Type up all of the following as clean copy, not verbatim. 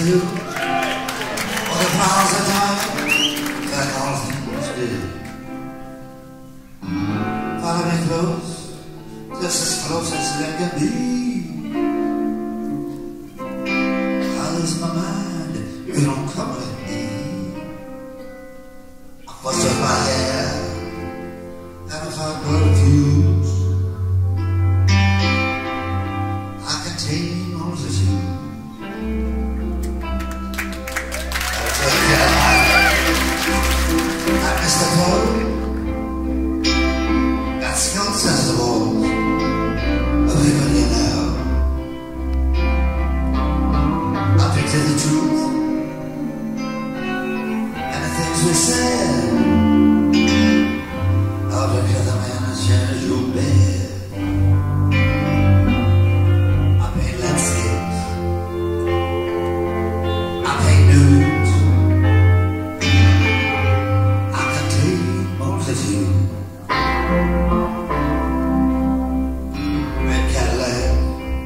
still. All the flowers are dying, like all things do. Follow me close, just as close as they can be. I lose my mind if you don't come with me. I fuss with my hair, and if I confused, I can take multitude. I missed the code. That's not sensible. Everybody now. I picked the truth and the things we said. I'll look at the man as usual bed. I paint landscapes. I paint nudes. I contain multitude. Red Cadillac,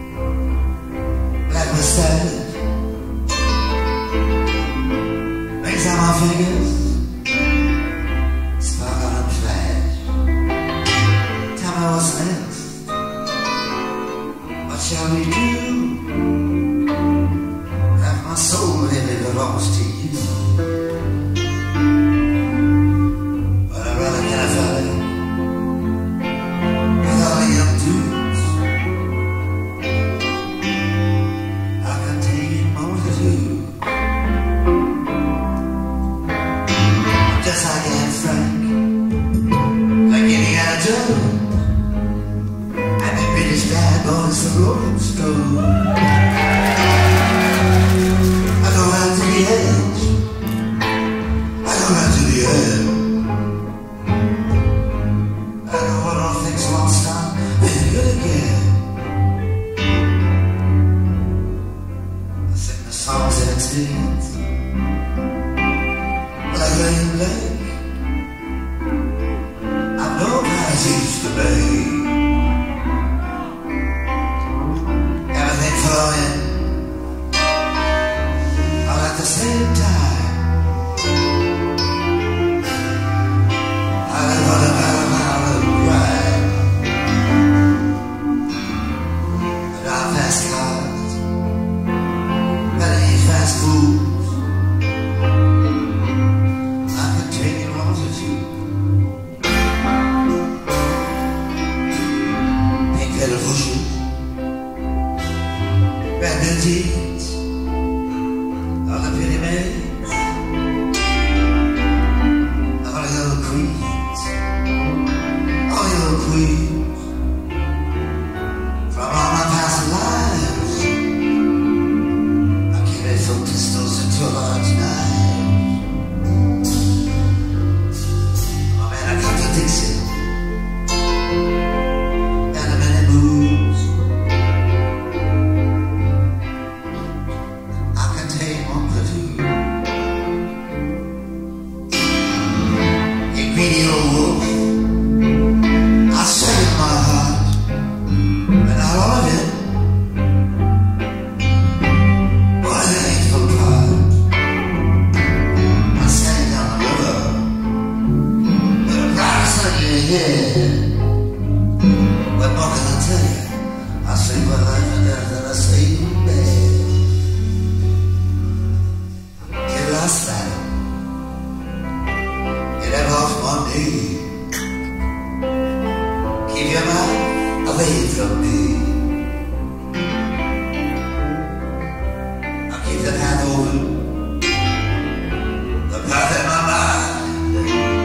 black mustache, rings on my fingers, sparkle and flash. Tell me what's next. What shall we do? Have my soul really belongs to you. But I rather get a valley with all the young dudes. I can take multitude. Just like Anne Frank, like Indiana Jones, and the British bad boys, the Rolling Stones. I go right to the edge. I go right to the edge. I know what all things won't stop, and good again. I sing the songs and experience, like William Blake. I know how it used to be. Everything flowing all at the same time. I live on a ride. I drive fast cars, but I eat fast foods. I can take it multitude. Pink little bushes, red blue jeans, all the pretty maids, all the little queens, all the little queens from all my past lives. I carried some pistols and 2 large knives. Oh man, I come to Dixie and a many moves. I can take multitude. You greedy old wolf, I said in my heart, but not all of it. Boy, that ain't for part. I sang down the river with a price on your head. What more can I tell you? I say my life and death and I say you bad. Get lost that. Get that off Monday. Keep your mind away from me. I'll keep the path open, the path in my mind.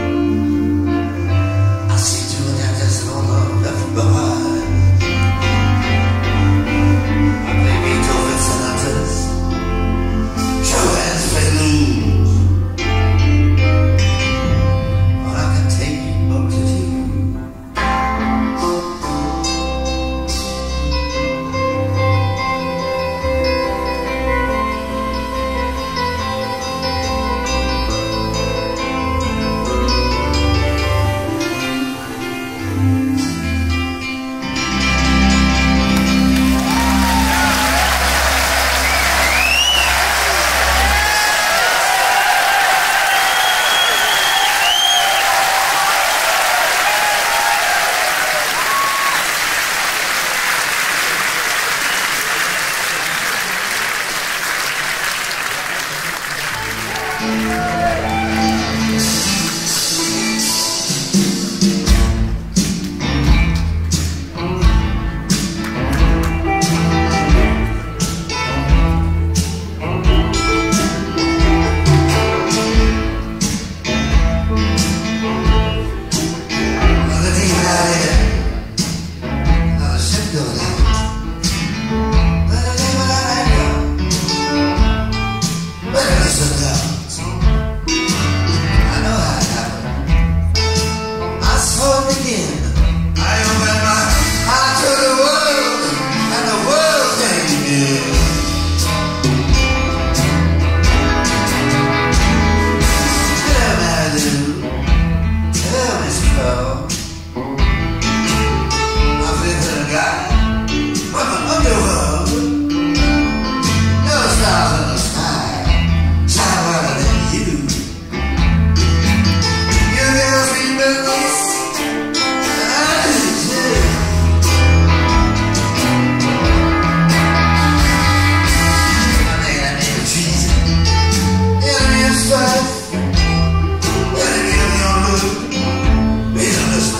I see two and just no love left behind. I play Beethoven sonatas, Chopin's preludes. But I can take multitude. spell. I faith in a guy from the underworld. No stars in the sky shine brighter than you. You give us sweet business, and I do too. I think I need a treason. Enemy of strife, enemy of your look. Bitterness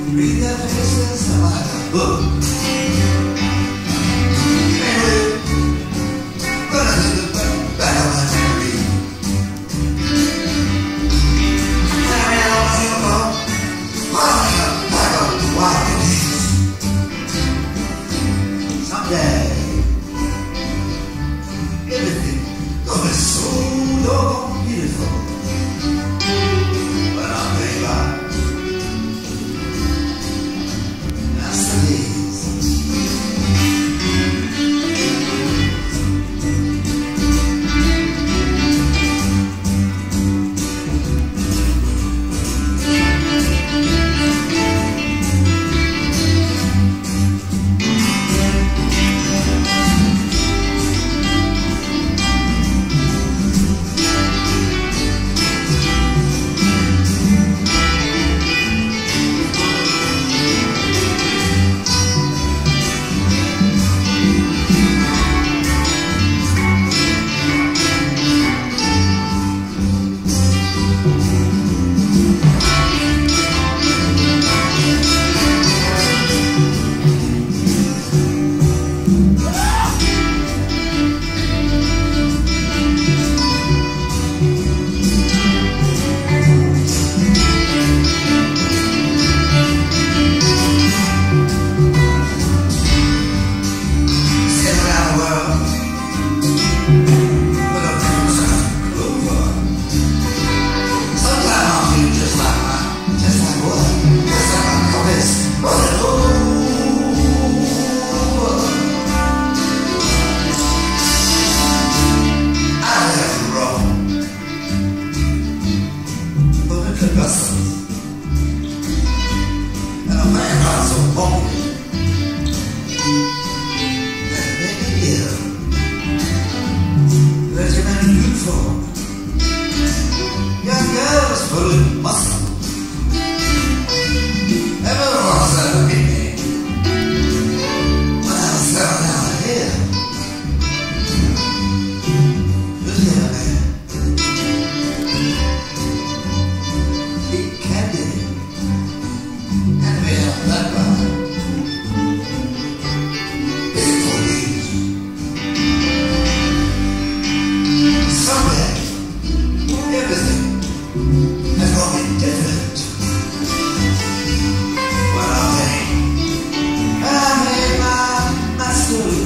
Read their faces like a book. But I think the better one to read. Carry on your boat, walking up like a wild beast. Someday, everything gonna be so doggone beautiful. But I'll tell you what. And a man got so funky that it made me ill. There's a man beautiful, young girls full of muscle. Everyone said to me when I was down here. Look here, man. Eat candy. That one. Beautiful leaves. Someday, everything is going to be different. When I made my story.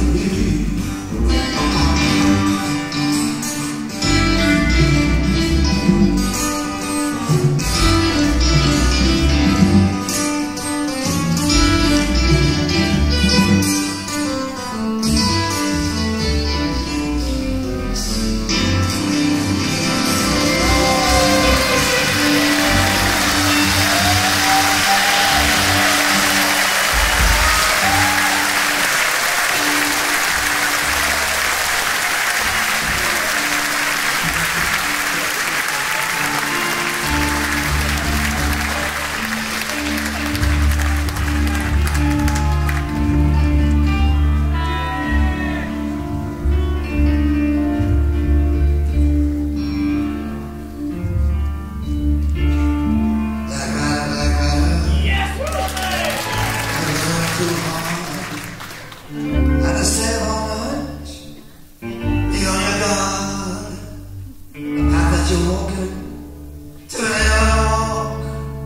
You're walking to the walk,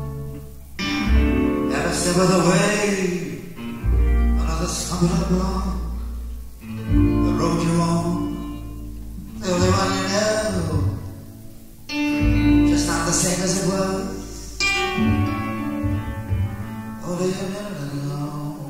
every step of the way, another stumbling block. The road you're on, the only one you know, just not the same as it was. Only you never know.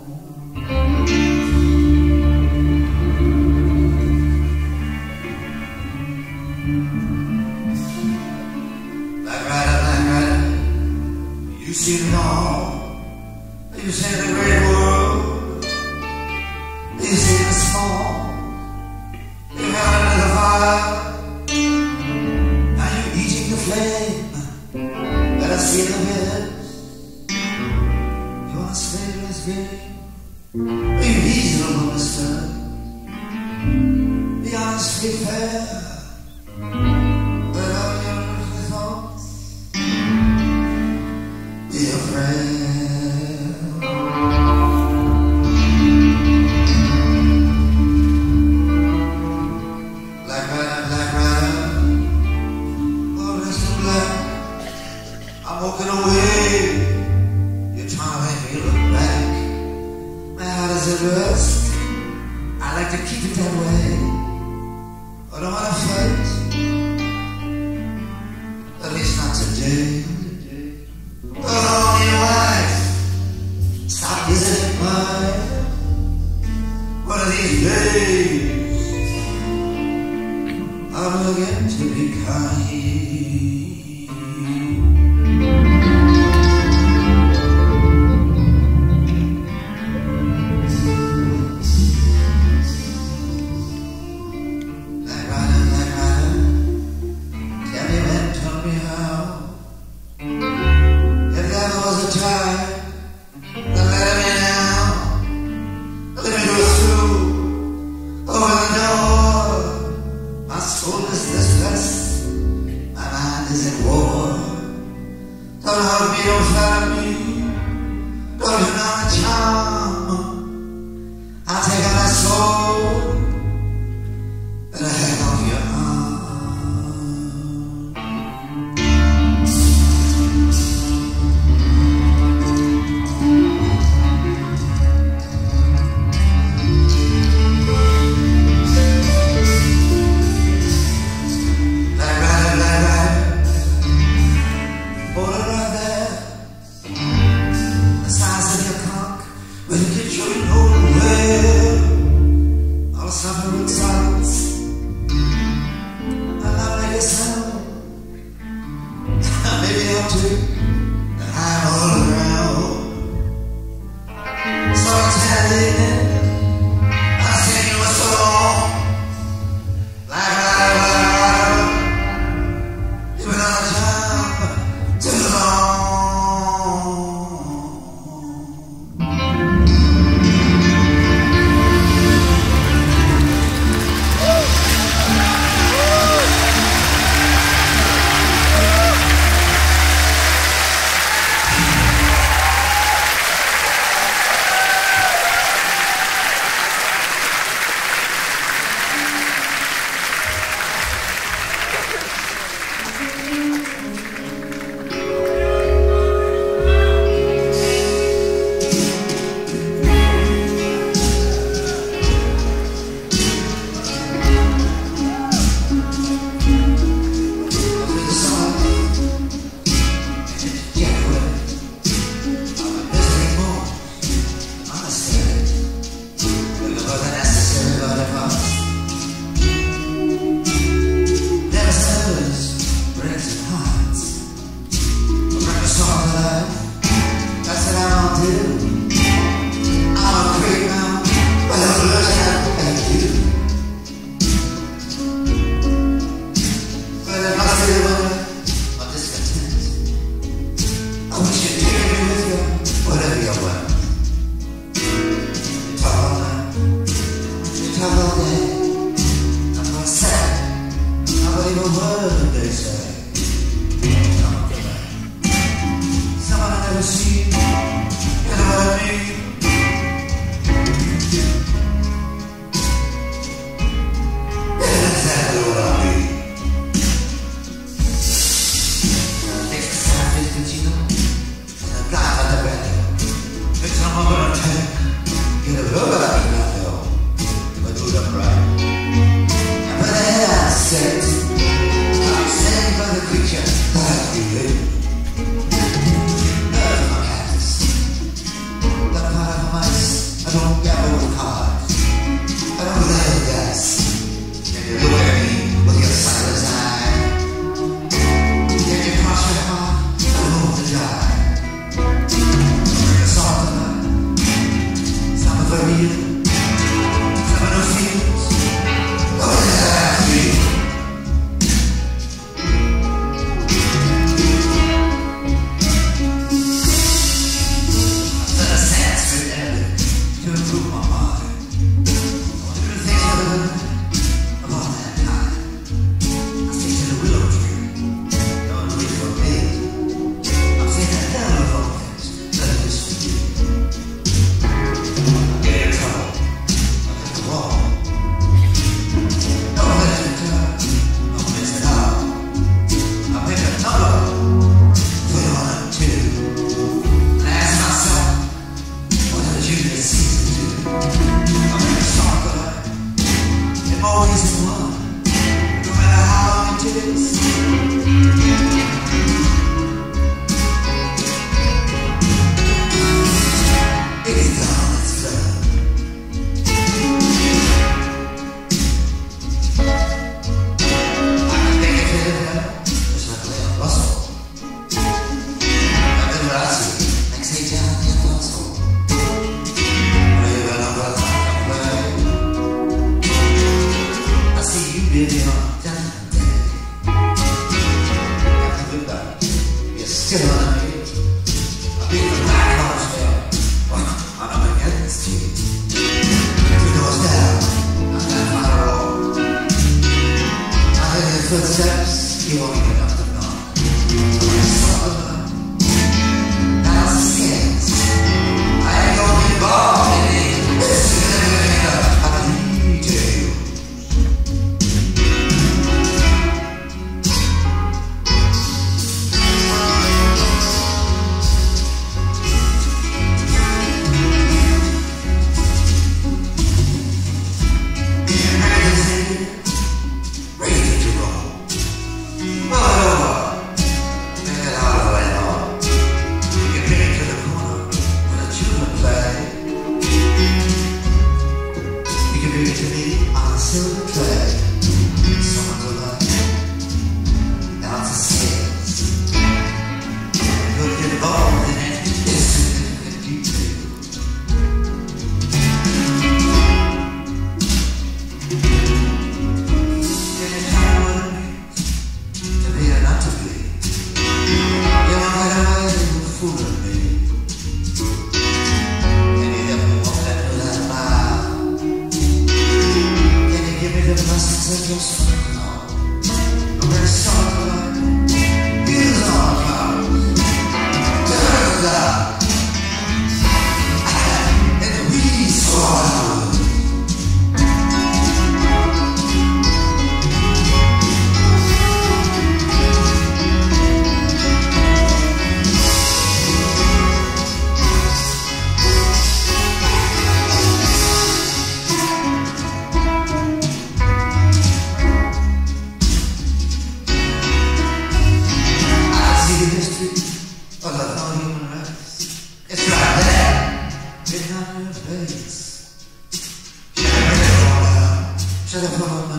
You see it all, you see the great world, you see the small, you got under the fire, now you're eating the flame, let us see the bits, you want to stay with this game, be reasonable, mister, be honestly fair, but all your earthly thoughts, be a friend. keep it that way. I don't wanna fight, at least not today. Oh, your wife, stop visiting mine. One of these days, I'm looking to be kind. Don't hug me, don't flatter me, don't do not charm. I'll take out my soul and I hang off your arm.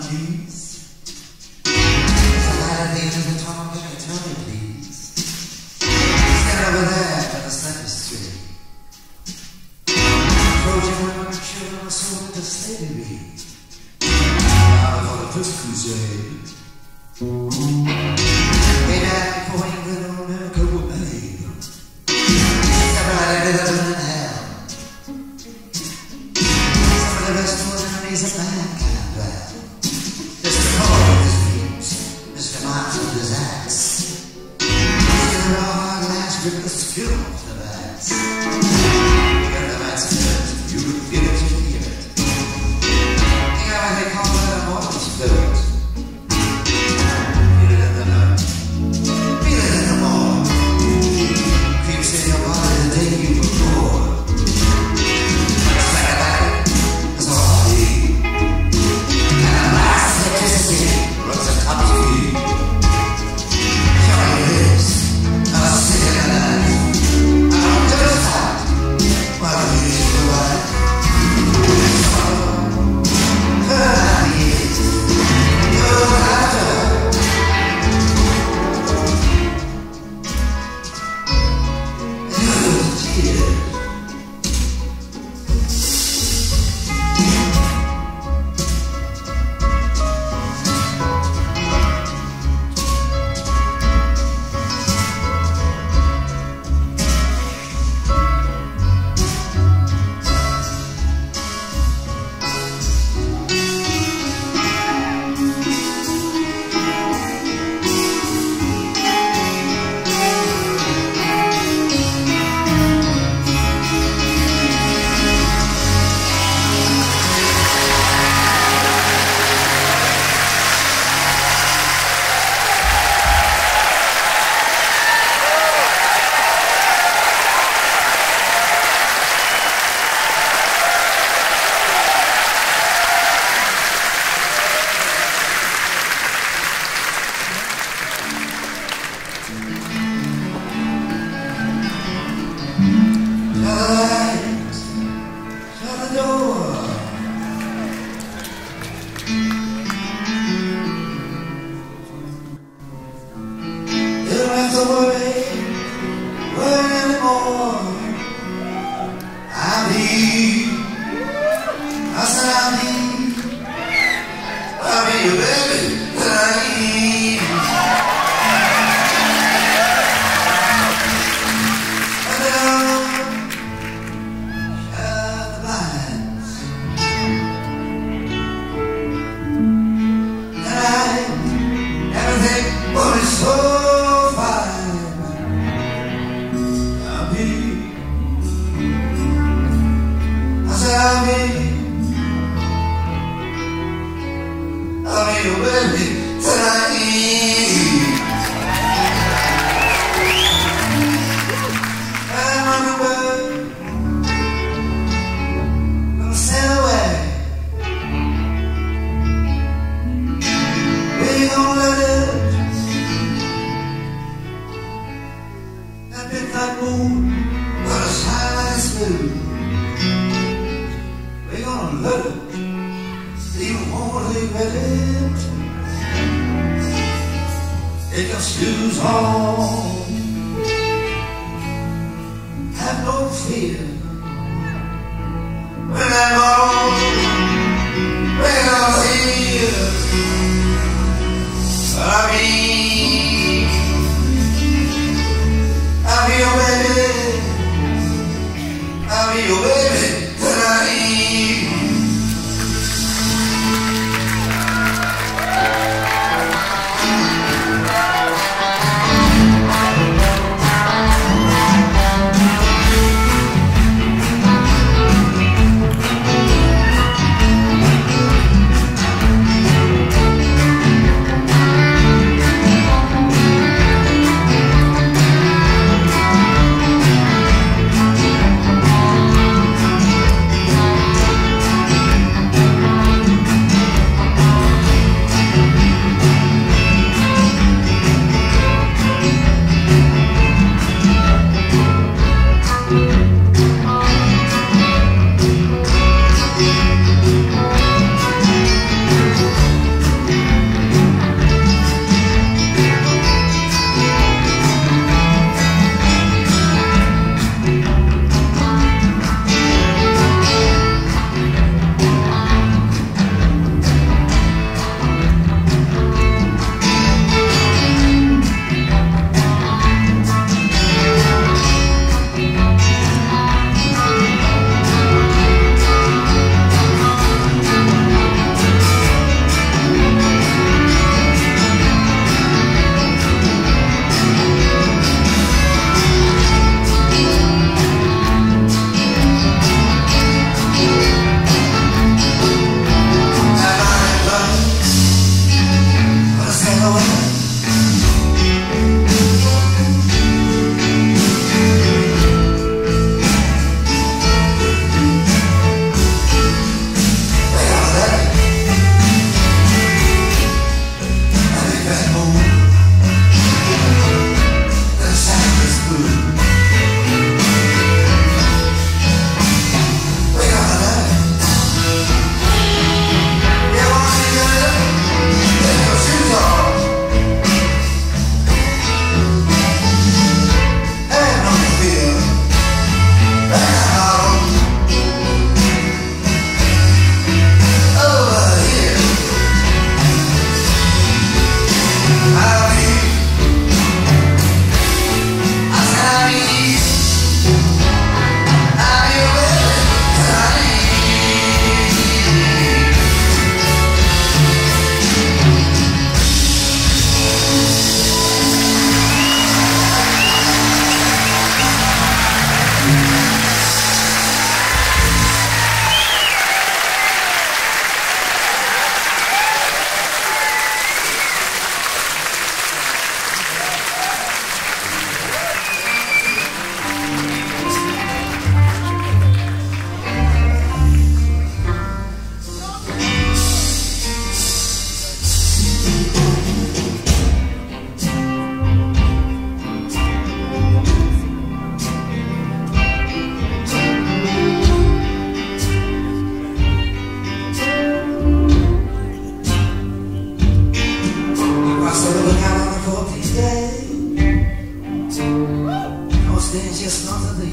please. Somebody at the end of the tunnel, can you tell me, please? Stand over there by the tapestry. Trojan women, children are sold into slavery. Now for the first crusade. Way back before England or America were made. Somebody lived in hell. Some of the best was enemies of mankind. Well, just the call of his dreams, Mr. Martin with his axe. See the raw glass with the skill of the axe. Get the axe first, you would get it to hear it. You know what they call it a mortal spirit. Feel it in the night. Feel it in the morning. Creeps in your body the day you were born. It's like a light, that's all I need. And at last electricity runs a top to me. Show me this, and I'll sing it alive. And I'll do it out while I'm using the light. Turn out the years, turn after.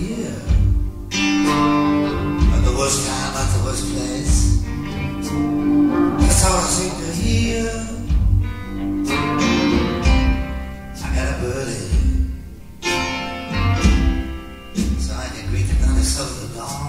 hear. At the worst time, at the worst place. That's all I seem to hear. I got up early so I can greet the goddess of the dawn.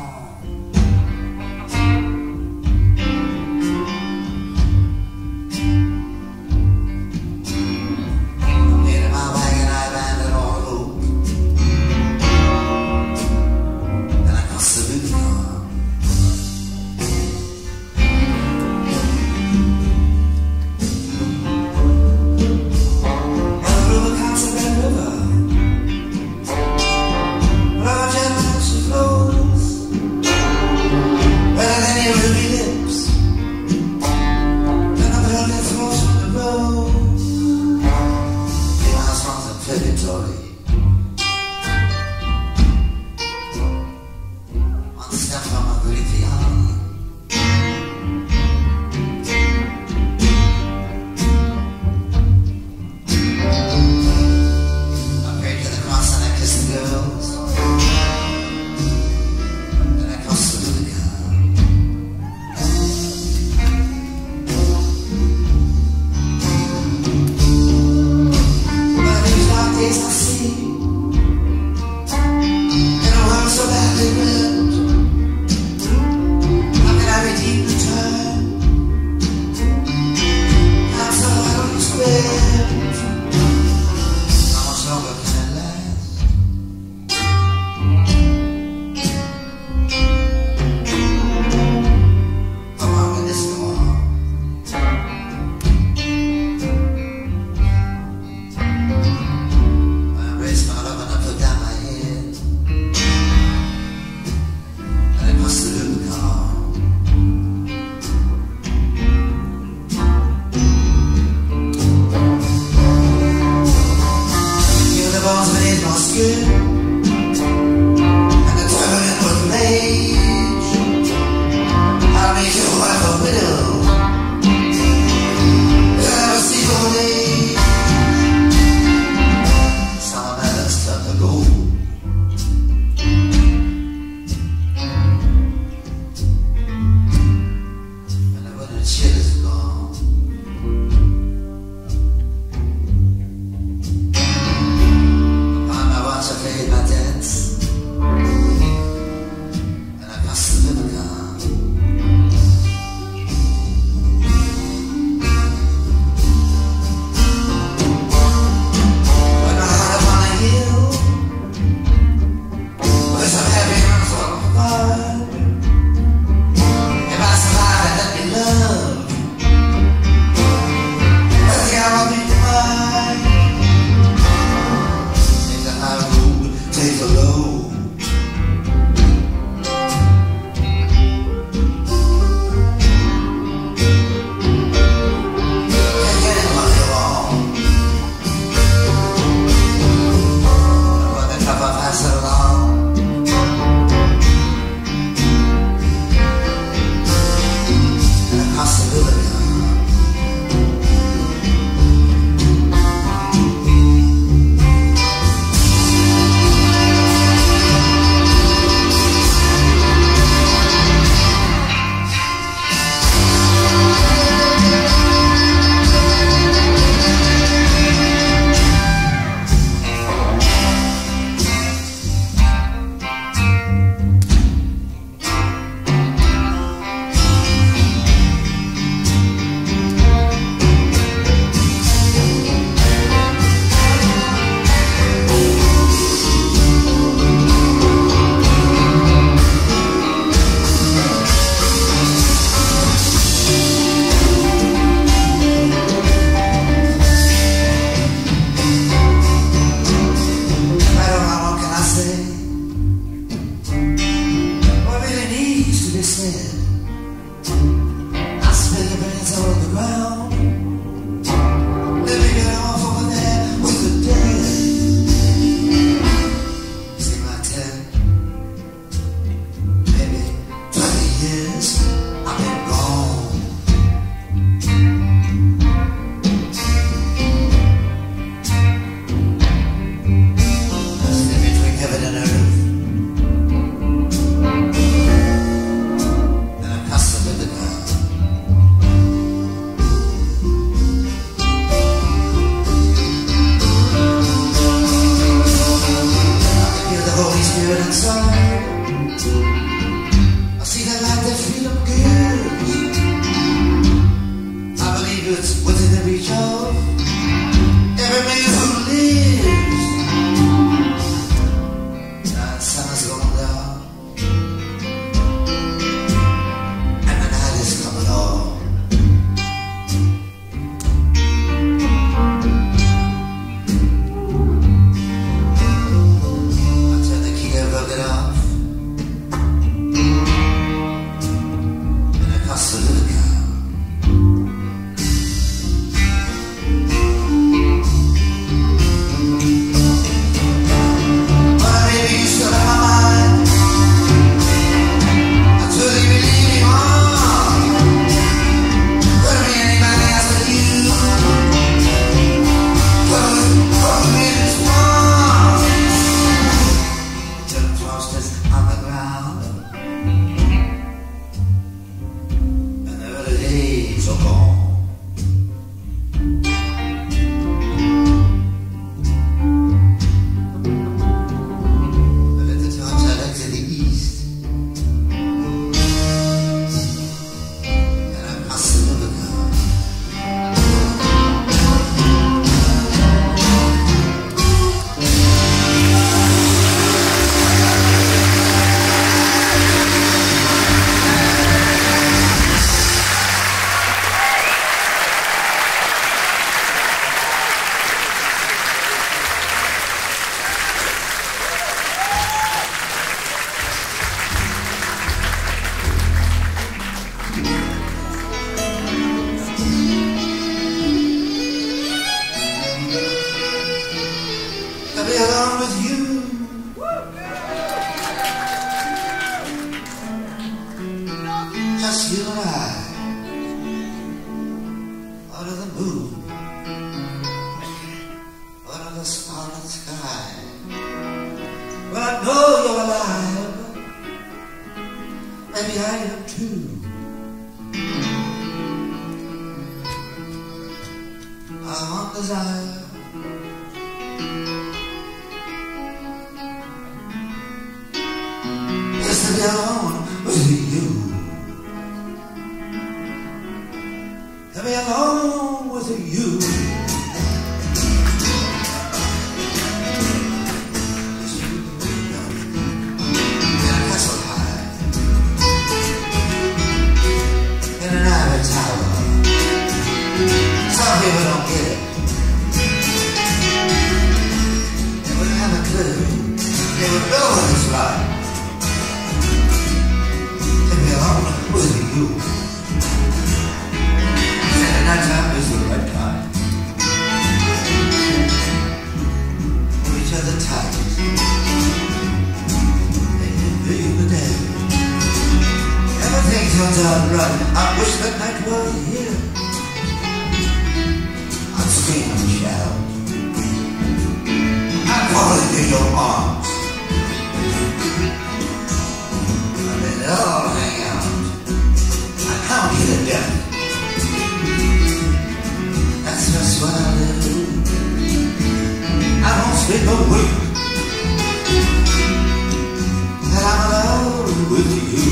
just you and I, under the moon, under the starlit sky. Well, I know you're alive, maybe I am too. I want desire, is to be alone with you. To be alone with you. In a castle high, in an ivory tower. Some people don't get it. They wouldn't have a clue. They would know what it's like to be alone with you. That time is the right time. Hold each other tight and leave the day. Everything turns out right. I wish that night was here. I'd scream and shout. I'd fall into your arms. I'd let it all hang out. I'd count you to death. That's just what I do. I don't sleep a week that I'm alone with you.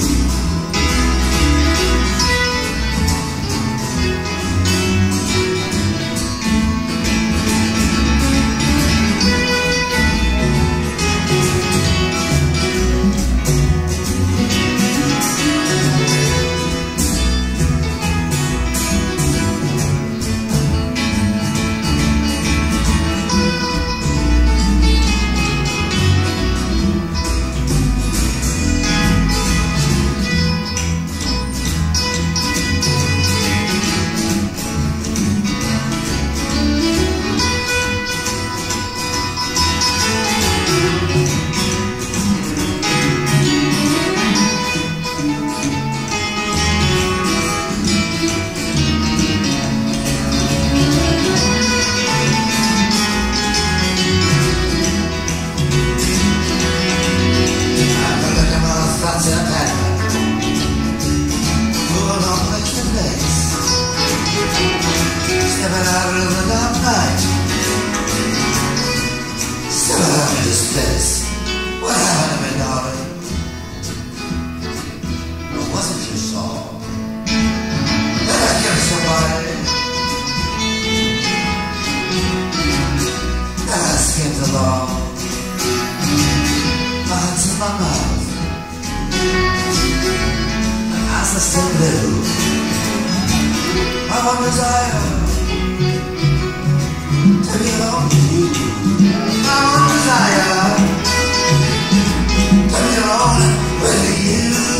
Stepping out of the dark night, stepping out of this place. What happened to me, darling? What was it you saw? Did I kill somebody? Did I skip the law? My heart's in my mouth, my eyes are still blue. I want desire to be alone with you. I want desire to be alone with you.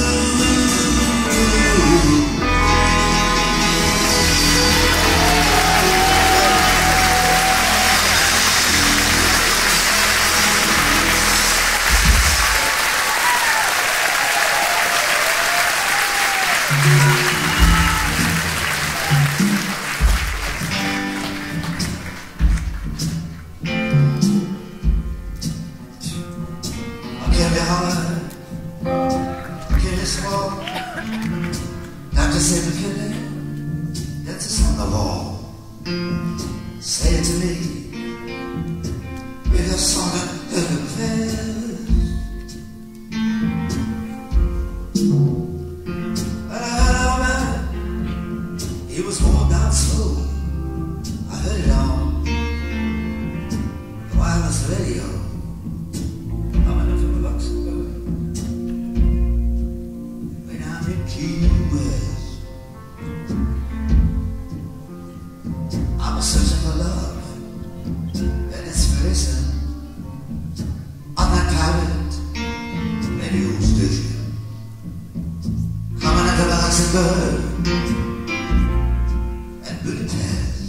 Can be hard, can be small. Not to say the killing, that's a song of all. Say it to me with a song that compares. But I heard of a man, he was worn down slow. I heard it on the wireless radio. I'm searching for love, and it's facing on that pirate radio station. Coming into Luxembourg and Budapest.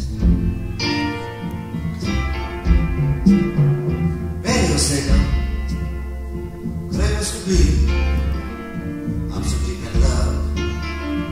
Radio signal, clear as could be. I'm so deep in love.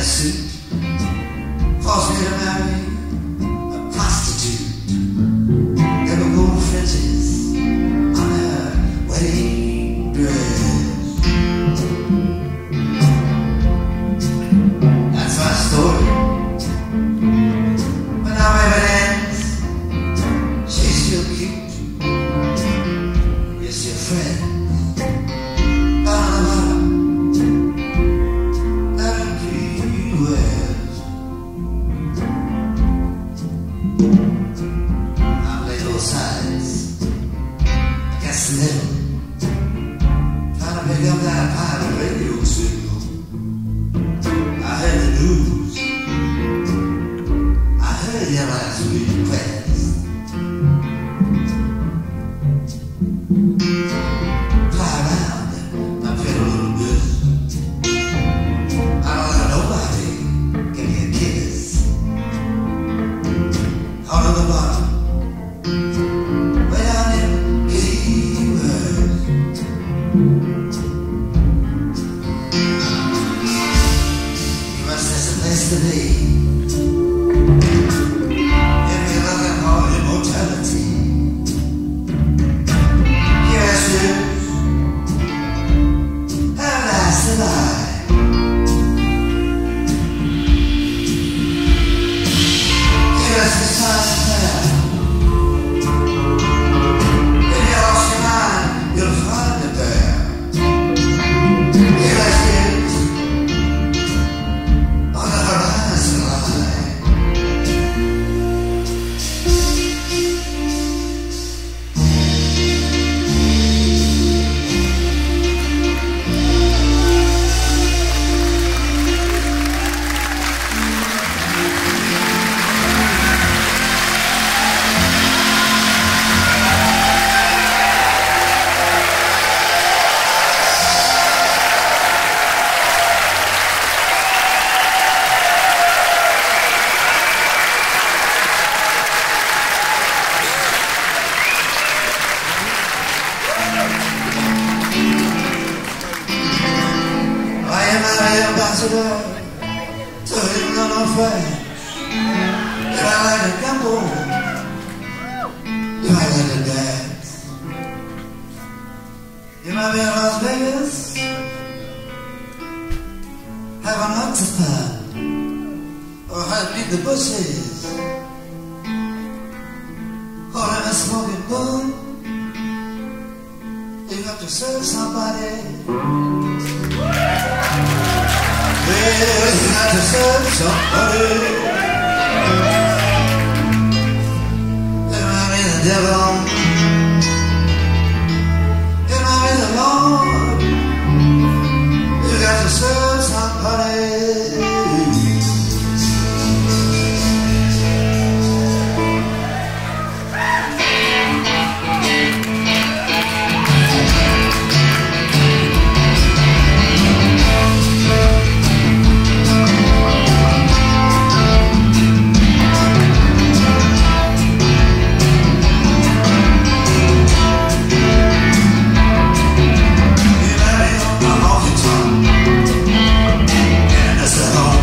suit, forced me to marry a prostitute. There were gold fringes on her wedding dress. That's my story. But now it ends. She's still cute. It's your friend. Against the middle, trying to pick up that pirate radio signal. I heard the news. I heard your last request. Fly around, my pretty little girl. I don't let nobody give me a kiss. Out of the bottom. To be. If you're looking for immortality, yes, everlasting life. Yes, it's time to tell. If you lost your mind, you'll find it there. Yes, on the horizon line. Ambassador to England or France. If I like to gamble, if I like to dance, you might be in Las Vegas, have an octopus, or have leave the bushes, call him a smoking gun. You got to serve somebody. Well, you got to serve somebody. It might be the devil. It might be the Lord. You got to serve somebody. That's the whole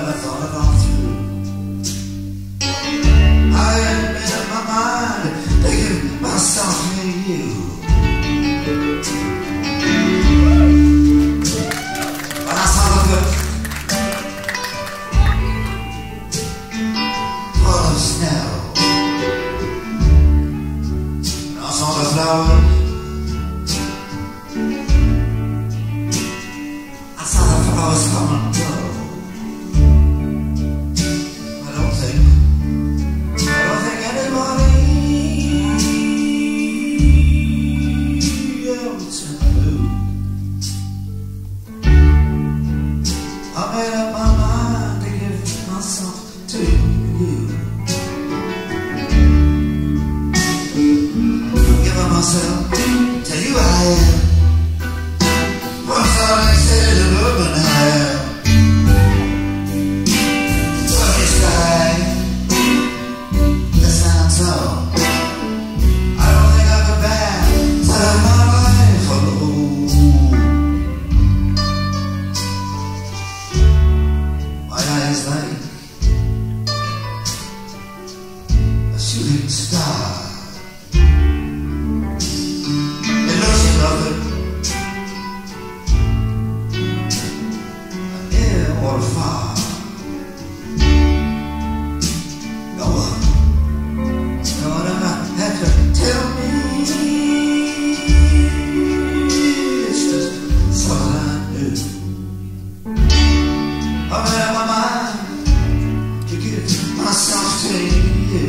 I thought it all through. I had made up my mind to give myself to you. When I saw the book full of snow, and I saw the flowers, I saw the flowers come and go. I don't think anybody else knew. I made up my mind to give myself to you. I'm giving myself to you. I am. Once I said it up and have sunny sky, the sound so. I don't think I could bear to let my life alone. My eyes like a shooting star. It looks nothing. Or far. No one ever had to tell me. It's just something I knew. I made up my mind to give myself to you.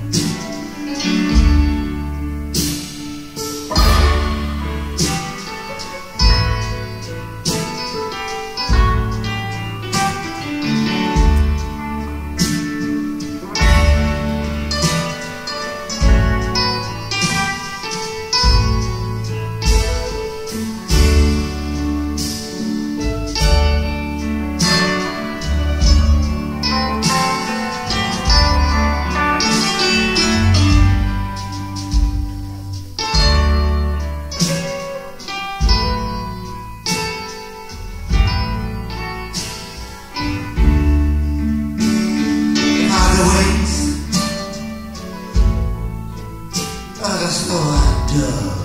Like a snow-white dove,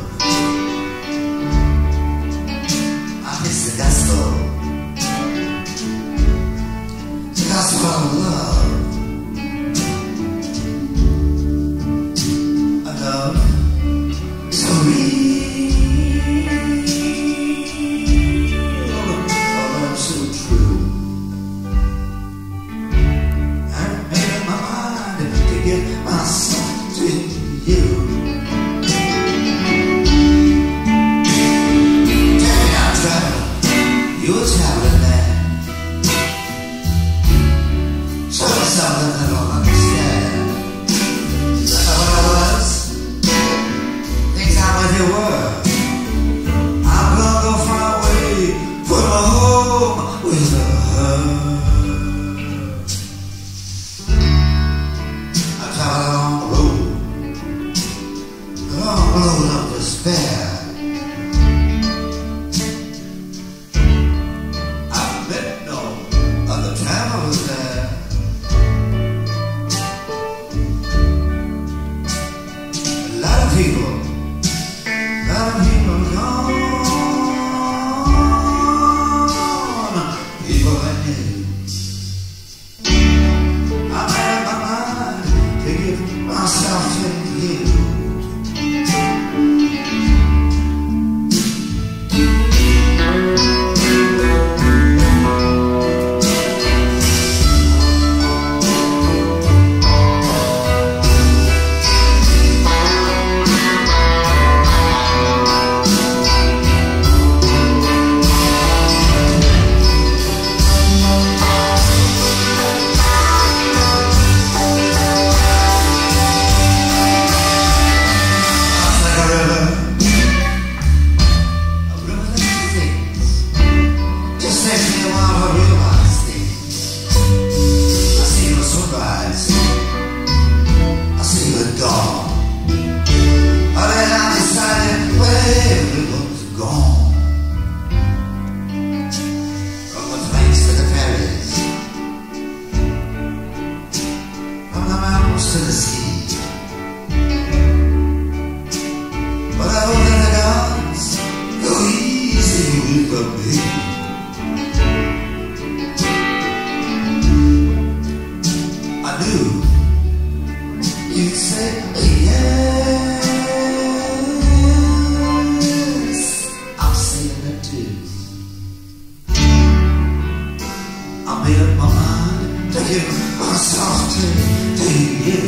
I miss the gospel of love, a love so real, a love so true. I made up my mind to give myself to you. You're a traveling man. Show me something I don't understand. I know what I was. Things how with you were. I'm gonna go far away, put my home with her. I travel along the road of despair. Travelers there, to the sea. But I hope that the gods go easy with me. I knew you'd say yes. I'm saying that too. I made up my mind to give myself to you.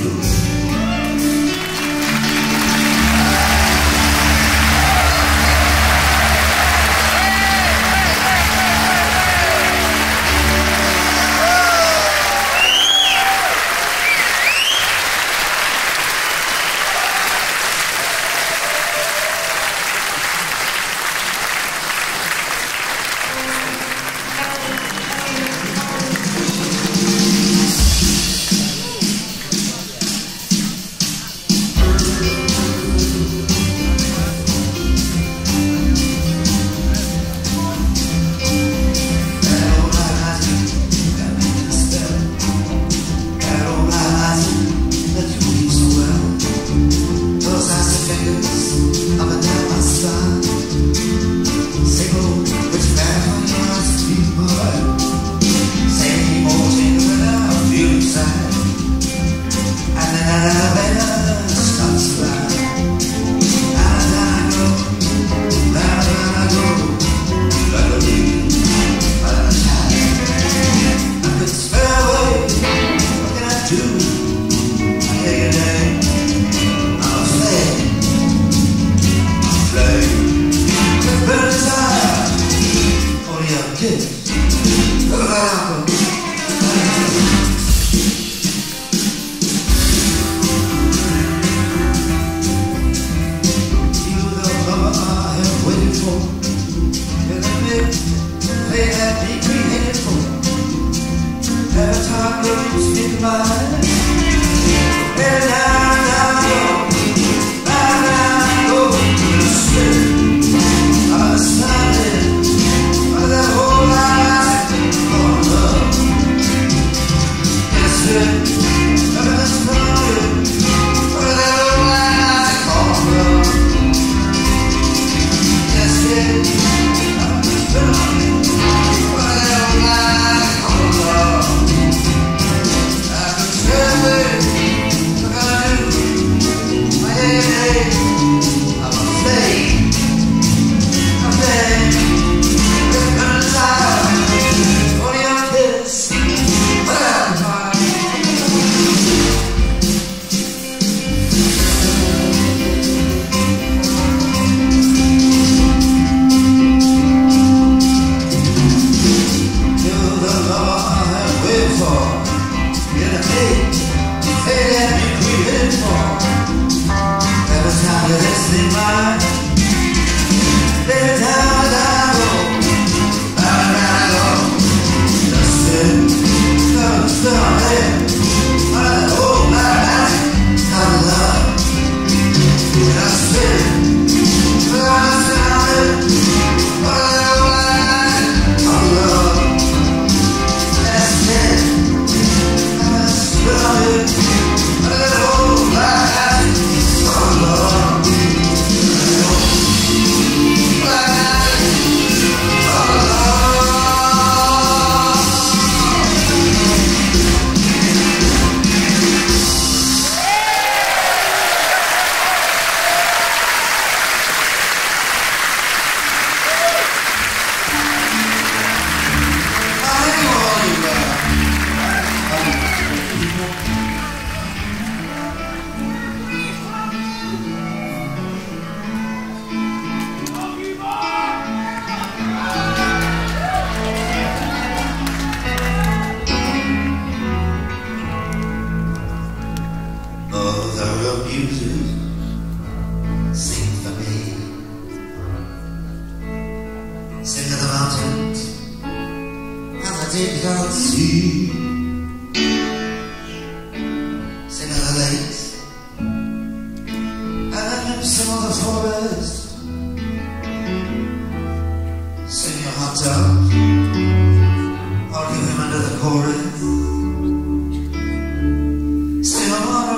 Say,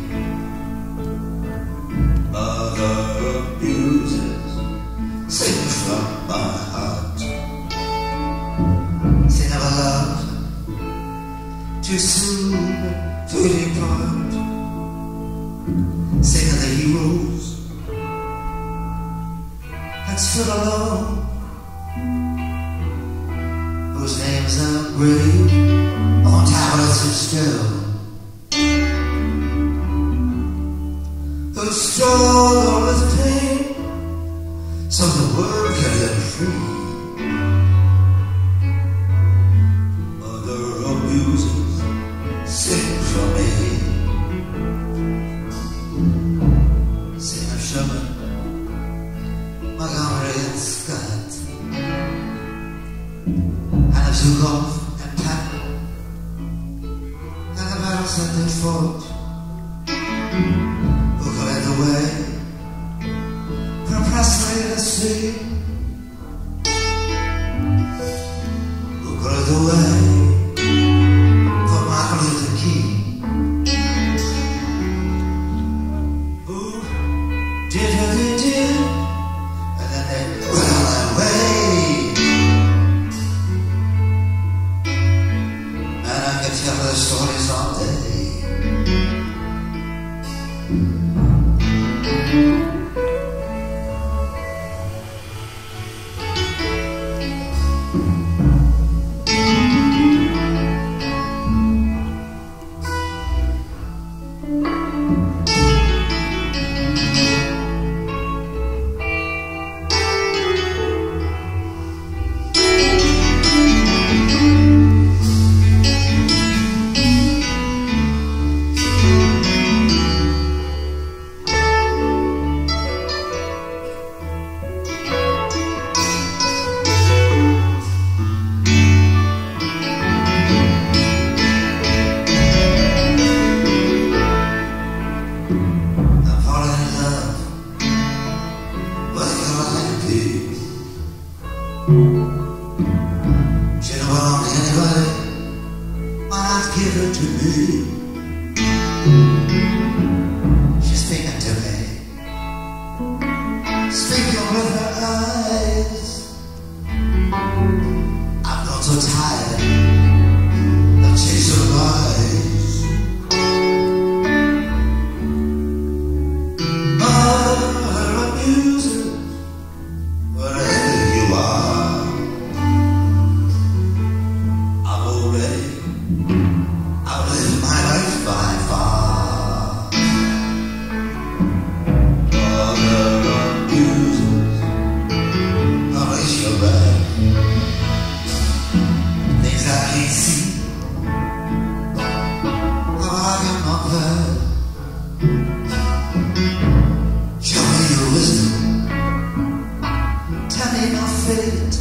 Other abusers sing from my heart. Say never loved too soon to depart. Sing of the heroes that stood alone, whose names are engraved on tablets of stone, who struggled with pain so the world can live free. Other abusers sing for me. Sing of Sherman, Montgomery and Scott, and of Zukov and Patton, and the battles that they fought, who cleared the way from Presley to sea, who cleared the way for Martin Luther King, who did what they did, and then they went on their way. And I could tell their stories all day. She don't belong to anybody, why not give her to me? She's speaking to me, speaking with her eyes. I've grown so tired of chasing lies. Other abusers, whatever you are, I've lived my life by far. Other abusers, unleash your wrath. Things I can't see, how I can not that. Show me your wisdom, tell me my fate.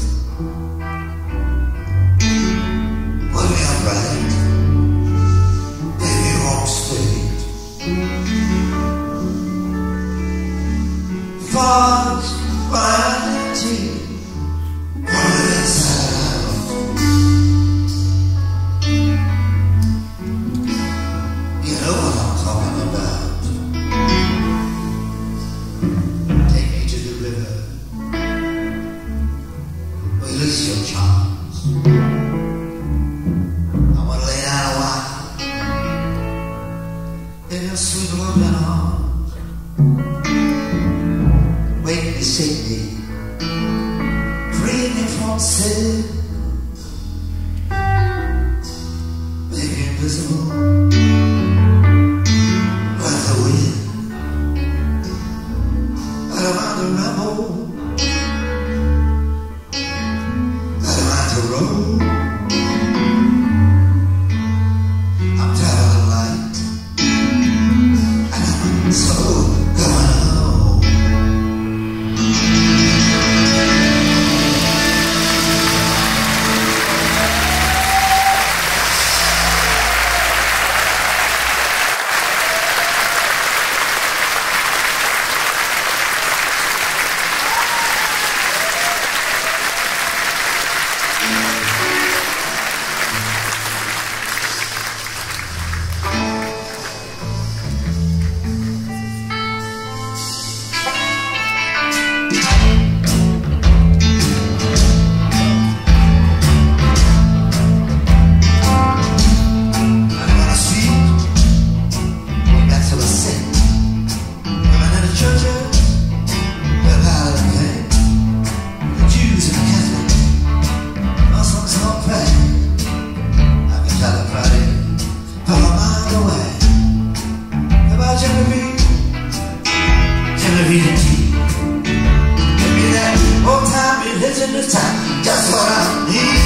Put me upright, baby, wrong straight. False vanity, put it inside out. You know what I'm talking about. Take me to the river, release your charms. I wanna lay down a while in your sweet loving arms, waiting to shake me, free me from sin, make me invisible like the wind. I don't mind to ramble, I don't mind to roll. I'm tired of the light, and I'm so going home. in this time, just what I need.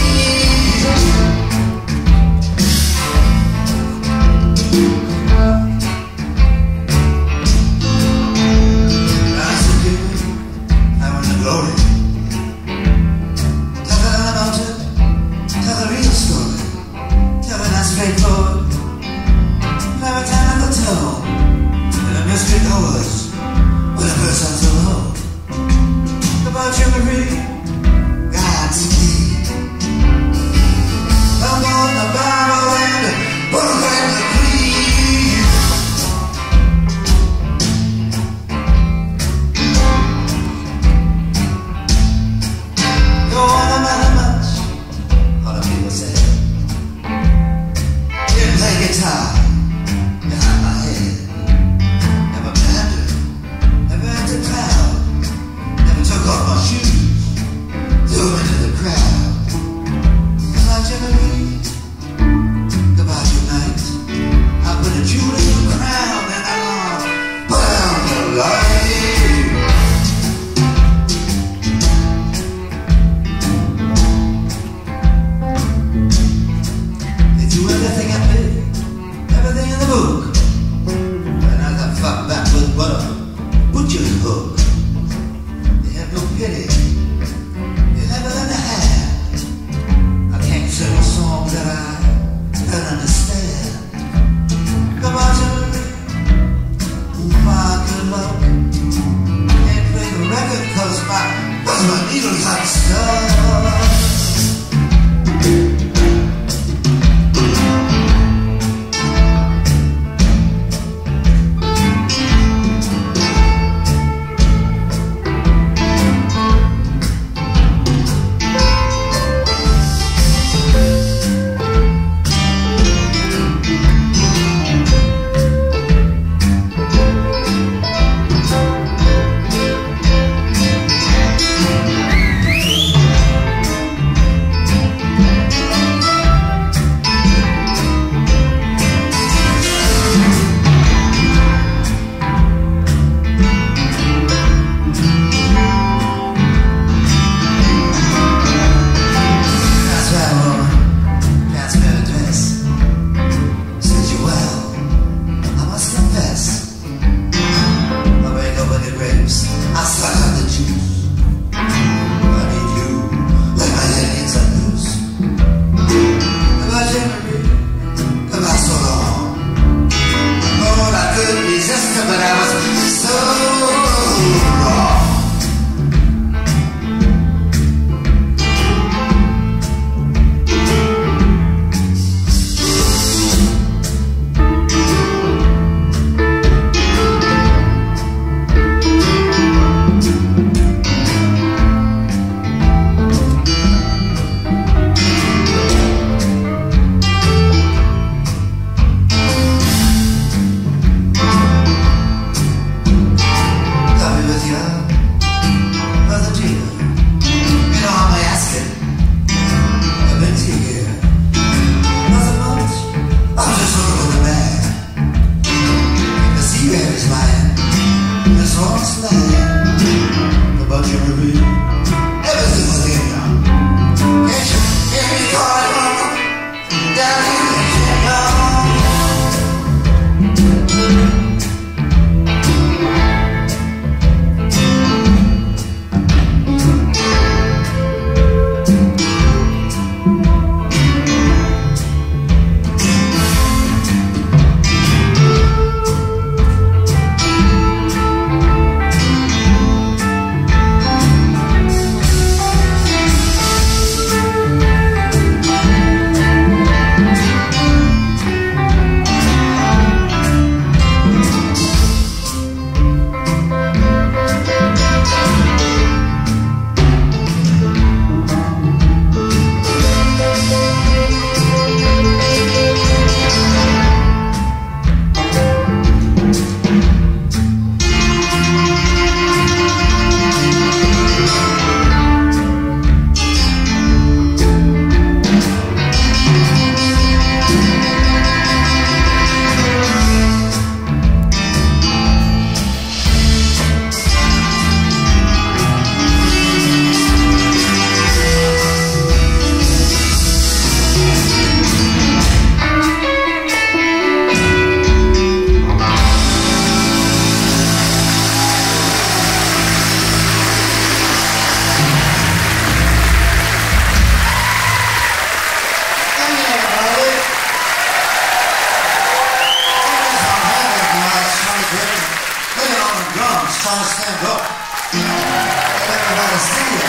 all stand up. Let everybody see it.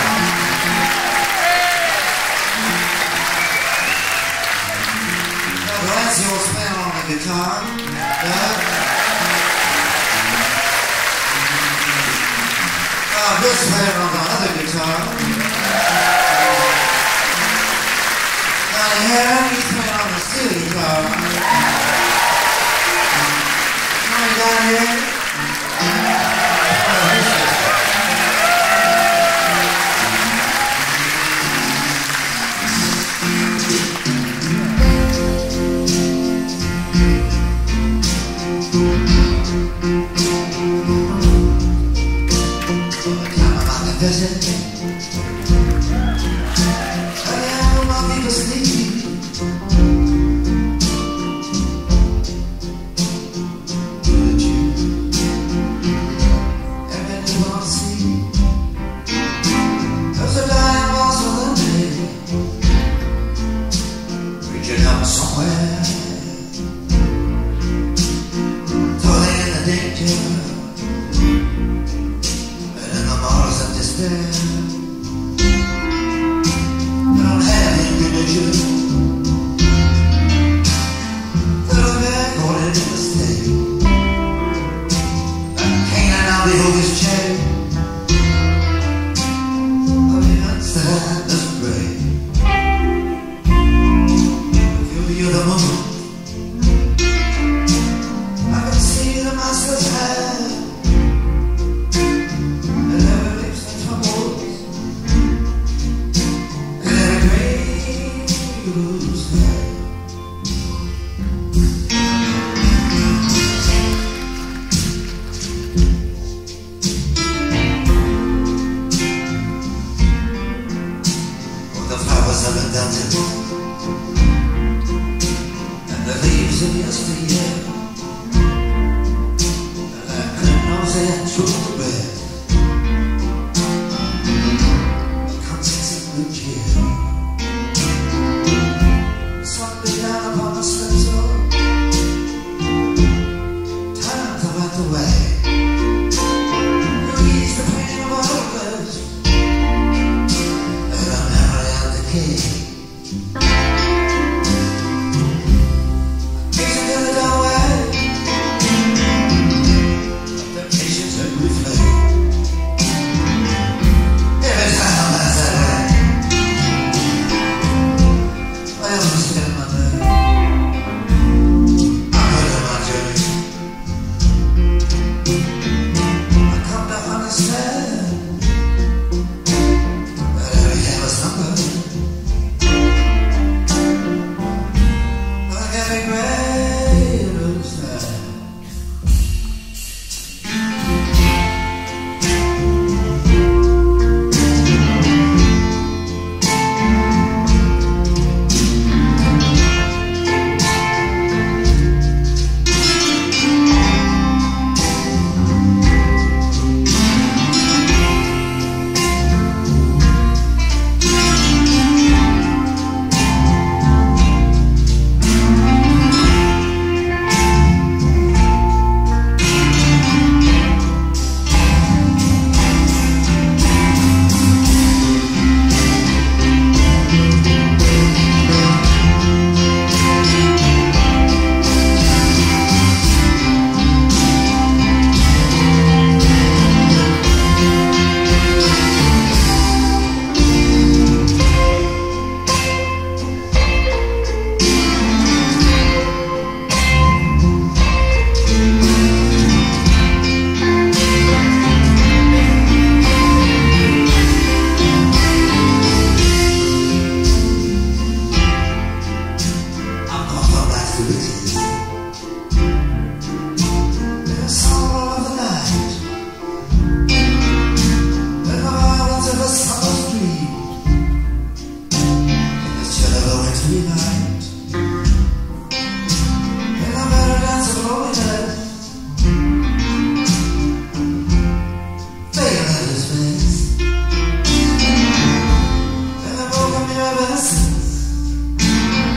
Glancy will spin on the guitar. This player on the other guitar. Johnny Herron, he's playing on the steel guitar. Johnny down here.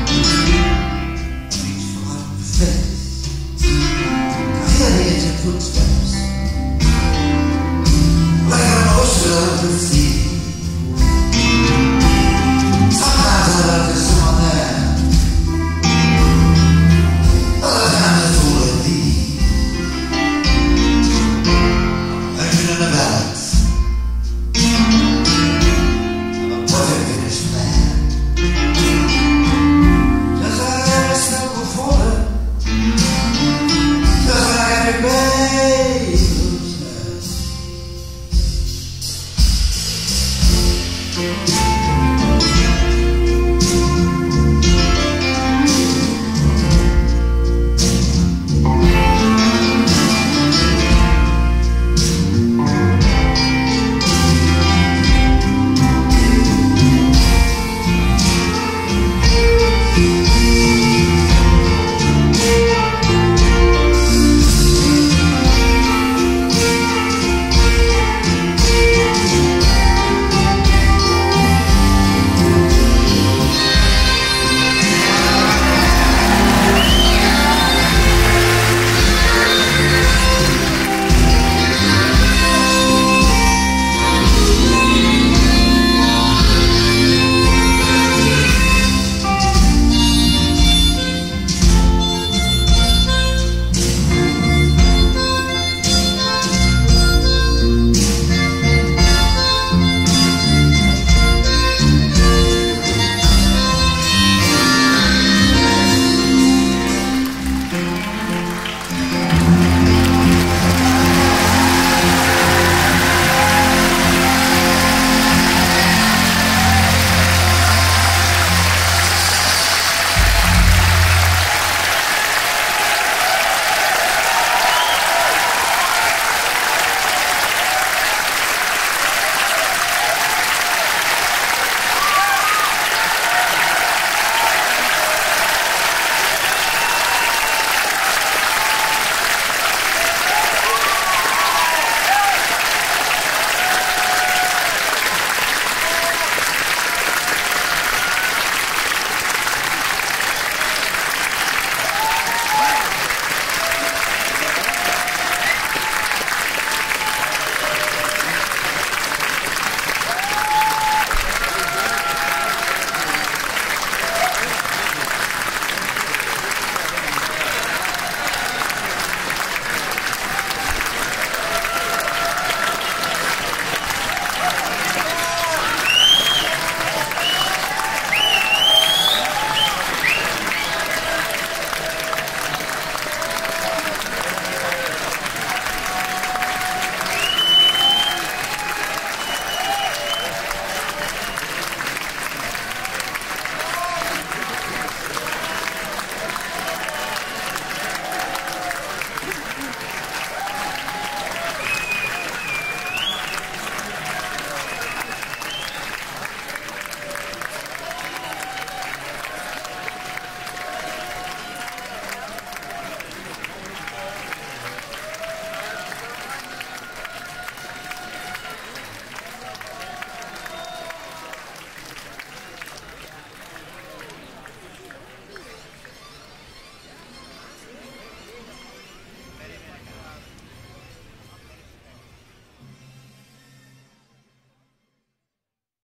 footsteps.